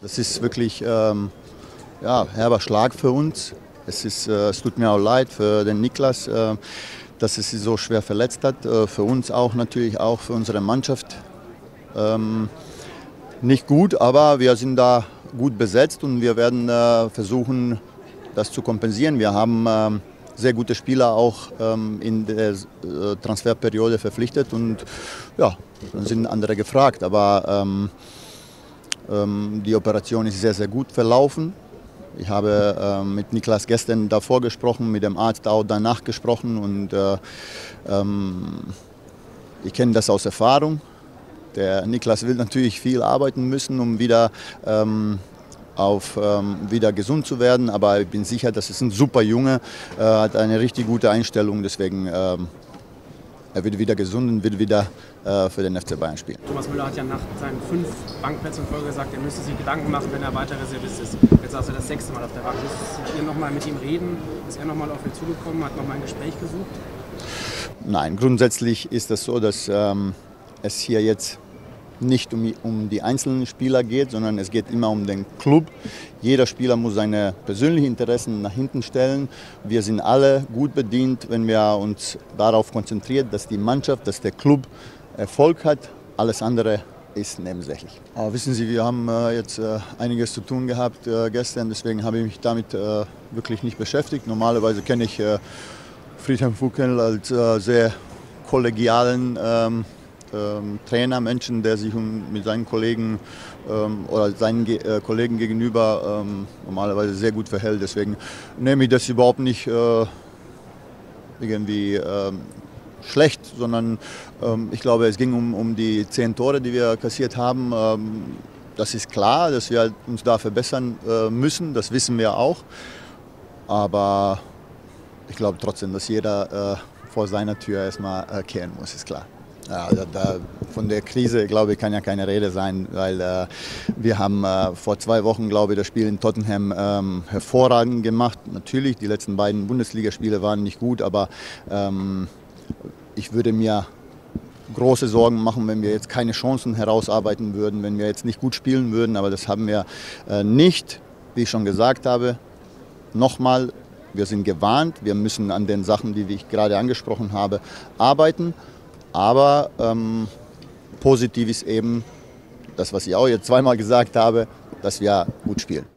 Das ist wirklich ja, herber Schlag für uns. Es tut mir auch leid für den Niklas, dass es sich so schwer verletzt hat. Für uns auch natürlich, auch für unsere Mannschaft. Nicht gut, aber wir sind da gut besetzt und wir werden versuchen, das zu kompensieren. Wir haben sehr gute Spieler auch in der Transferperiode verpflichtet und ja, dann sind andere gefragt. Aber die Operation ist sehr, sehr gut verlaufen. Ich habe mit Niklas gestern davor gesprochen, mit dem Arzt auch danach gesprochen und ich kenne das aus Erfahrung. Der Niklas will natürlich viel arbeiten müssen, um wieder wieder gesund zu werden, aber ich bin sicher, das ist ein super Junge, hat eine richtig gute Einstellung, deswegen er wird wieder gesund und wird wieder für den FC Bayern spielen. Thomas Müller hat ja nach seinen 5 Bankplätzen in Folge gesagt, er müsste sich Gedanken machen, wenn er weiter Reservist ist. Jetzt saß er das 6. Mal auf der Bank. Müsstet ihr noch mal mit ihm reden? Ist er noch mal auf ihn zugekommen, hat noch mal ein Gespräch gesucht? Nein, grundsätzlich ist es so, dass es hier jetzt nicht um die einzelnen Spieler geht, sondern es geht immer um den Club. Jeder Spieler muss seine persönlichen Interessen nach hinten stellen. Wir sind alle gut bedient, wenn wir uns darauf konzentrieren, dass die Mannschaft, dass der Club Erfolg hat. Alles andere ist nebensächlich. Aber wissen Sie, wir haben jetzt einiges zu tun gehabt gestern, deswegen habe ich mich damit wirklich nicht beschäftigt. Normalerweise kenne ich Friedhelm Funkel als sehr kollegialen Trainer, Menschen, der sich mit seinen Kollegen oder seinen Kollegen gegenüber normalerweise sehr gut verhält. Deswegen nehme ich das überhaupt nicht irgendwie schlecht, sondern ich glaube, es ging um die 10 Tore, die wir kassiert haben. Das ist klar, dass wir uns da verbessern müssen, das wissen wir auch. Aber ich glaube trotzdem, dass jeder vor seiner Tür erstmal kehren muss, ist klar. Ja, von der Krise, glaube ich, kann ja keine Rede sein, weil wir haben vor 2 Wochen, glaube ich, das Spiel in Tottenham hervorragend gemacht. Natürlich, die letzten beiden Bundesligaspiele waren nicht gut, aber ich würde mir große Sorgen machen, wenn wir jetzt keine Chancen herausarbeiten würden, wenn wir jetzt nicht gut spielen würden, aber das haben wir nicht, wie ich schon gesagt habe. Nochmal, wir sind gewarnt, wir müssen an den Sachen, die ich gerade angesprochen habe, arbeiten. Aber positiv ist eben das, was ich auch jetzt zweimal gesagt habe, dass wir gut spielen.